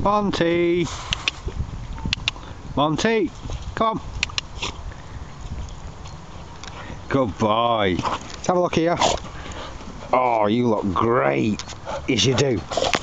Monty! Monty! Come on! Good boy! Let's have a look here. Oh, you look great! Yes, you do.